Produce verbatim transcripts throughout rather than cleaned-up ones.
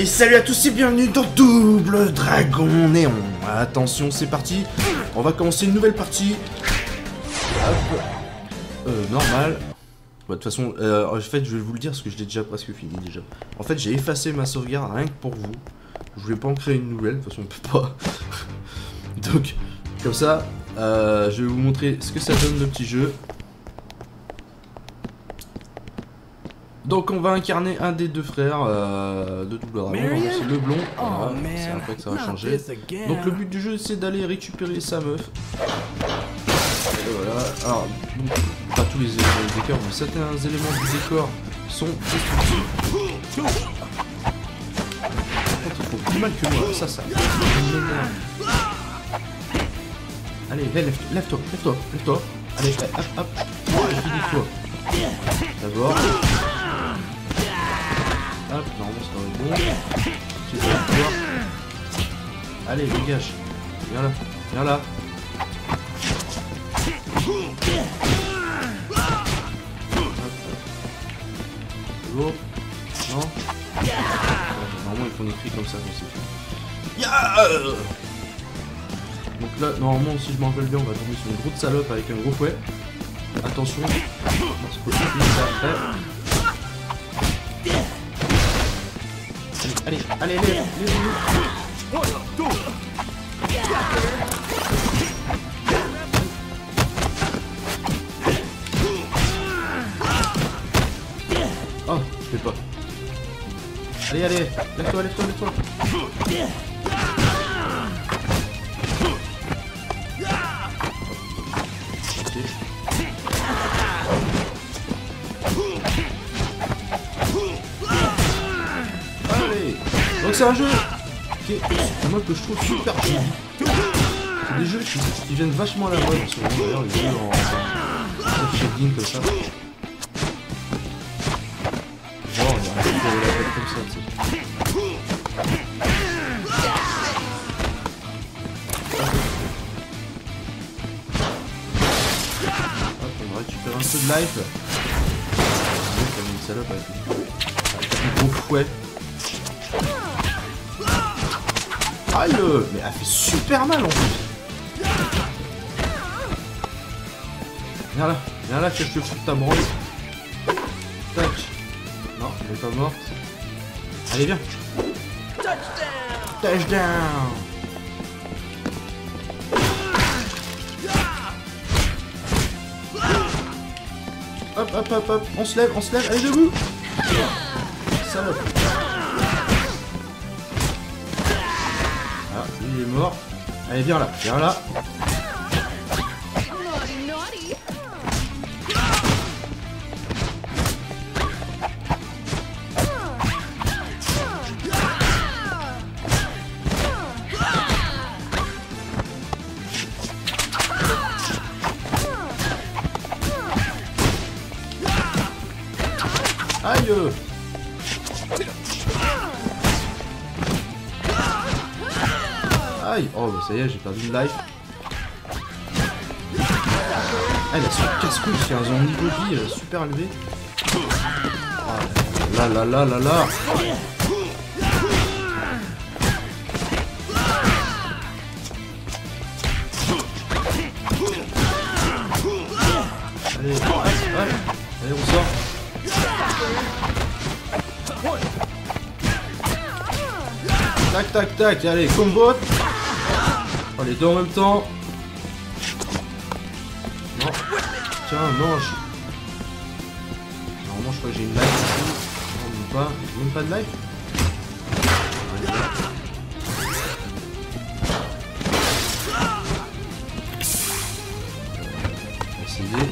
Et salut à tous et bienvenue dans Double Dragon Néon. Attention, c'est parti. On va commencer une nouvelle partie. Hop. Euh, normal. Bah, de toute façon, euh, en fait, je vais vous le dire parce que je l'ai déjà presque fini déjà. En fait, j'ai effacé ma sauvegarde rien que pour vous. Je voulais pas en créer une nouvelle, de toute façon, on peut pas. Donc, comme ça, euh, je vais vous montrer ce que ça donne le petit jeu. Donc on va incarner un des deux frères euh, de Double Dragon, c'est le blond, voilà, c'est après que ça va changer. Donc le but du jeu c'est d'aller récupérer sa meuf. Et voilà, alors, donc, pas tous les éléments du décor, mais certains éléments du décor sont destructifs. Par contre ils font plus mal que moi, ça ça. Allez, lève-toi, lève-toi, lève-toi, lève-toi. Allez, hop, hop, toi. D'abord. Hop, normalement ça va être bon. Tu vas pouvoir. Allez, dégage. Viens là, viens là. C'est bon? Non? Normalement ils font des cris comme ça quand c'est fait. Yeah! Donc là, normalement si je me rappelle bien, on va tomber sur une grosse salope avec un gros fouet. Attention, parce que ça après. Allez, allez, allez, allez, allez. Oh, je fais pas. Allez, allez, lève-toi, lève-toi, lève-toi. Donc c'est un jeu qui est, moi, que je trouve super joli. C'est des jeux qui, qui viennent vachement à la mode en ce moment d'ailleurs, les jeux en, en shading comme ça. Genre, il y a un truc de la tête comme ça, tu sais. Hop, on récupère un peu de life. Comme une salope avec un gros fouet. Aïe, mais elle fait super mal en plus. Viens là, viens là que je te fous ta branle. Tac. Non, elle est pas morte. Allez, viens. Touchdown. Hop, hop, hop, hop. On se lève, on se lève. Allez, debout. Salope. Il est mort. Allez, viens là, viens là. Aïe. Aïe. Oh bah ça y est, j'ai perdu une life. Ah, elle a son casse-couille qui a un niveau de vie super élevé. Ah, là là là là là. Allez, allez, allez, allez, on sort. Tac tac tac, allez, combo. Oh, les deux en même temps. Non. Tiens, mange. Normalement, je crois que j'ai une life ici. Non, même pas. Même pas de life. On va essayer.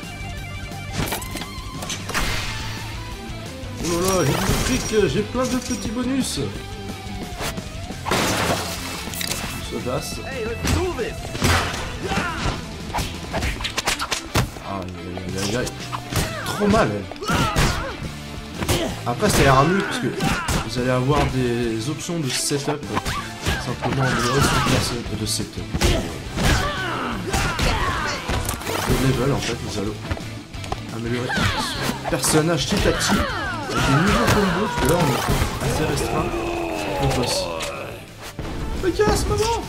Oh là là, j'ai du fric, j'ai plein de petits bonus. Sodas. Aïe aïe aïe aïe. Trop mal. Après ça a l'air mieux parce que vous allez avoir des options de setup. Simplement améliorer son de setup. De level en fait, vous allez améliorer son personnage petit à petit. Avec des nouveaux combos, parce que là on est assez restreint. le boss. Me casse, maman.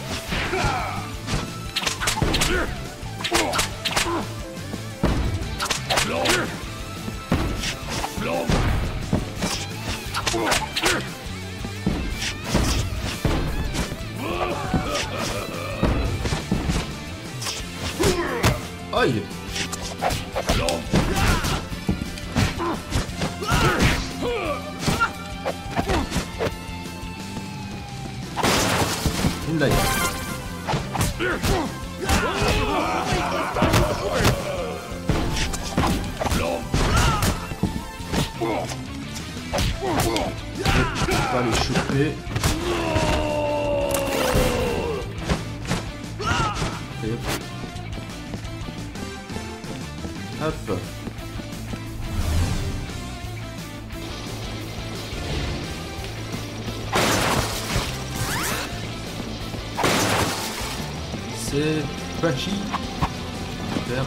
Aïe. Une light. On va les choper. Et hop. Hop. C'est Bachi. Super.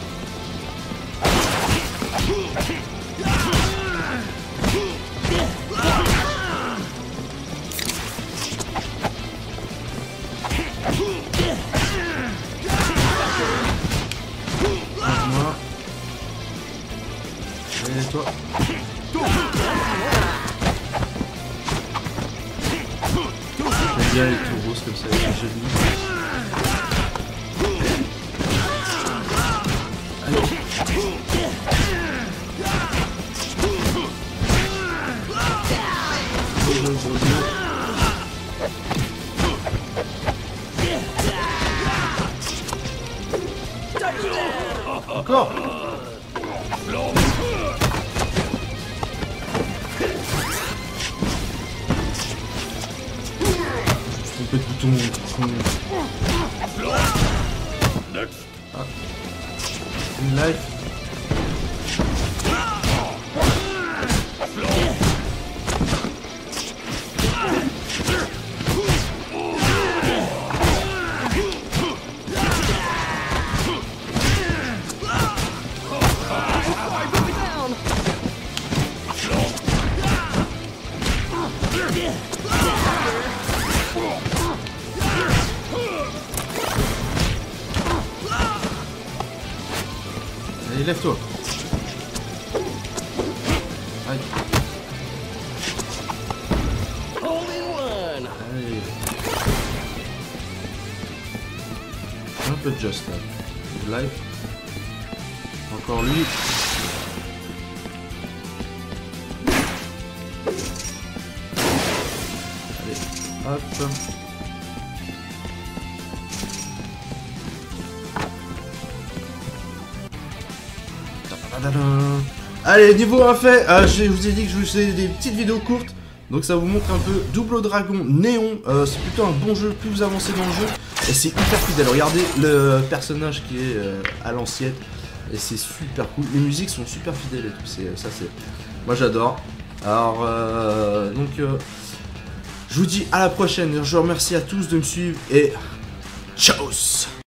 Moi. Et toi. J'aime bien les tours roses comme ça, c'est joli. Encore. Un peu de bouton. Ah. Une life. Allez, lève-toi. Aïe. Allez. Un peu de just là. Life. Encore lui. Allez. Hop. Allez, niveau un fait, euh, je vous ai dit que je vous faisais des petites vidéos courtes, donc ça vous montre un peu Double Dragon Néon. Euh, c'est plutôt un bon jeu, plus vous avancez dans le jeu, et c'est hyper fidèle. Regardez le personnage qui est euh, à l'ancienne, et c'est super cool. Les musiques sont super fidèles et tout, c'est ça, c'est moi j'adore. Alors euh, donc euh, je vous dis à la prochaine. Je vous remercie à tous de me suivre et ciao.